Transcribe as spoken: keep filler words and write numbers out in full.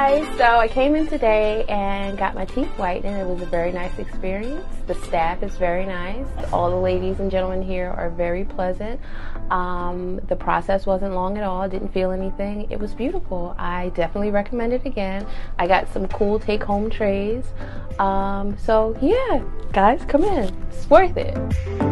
guys, so I came in today and got my teeth whitened. It was a very nice experience. The staff is very nice. All the ladies and gentlemen here are very pleasant. Um, the process wasn't long at all. Didn't feel anything. It was beautiful. I definitely recommend it again. I got some cool take-home trays. Um, so yeah, guys, come in. It's worth it.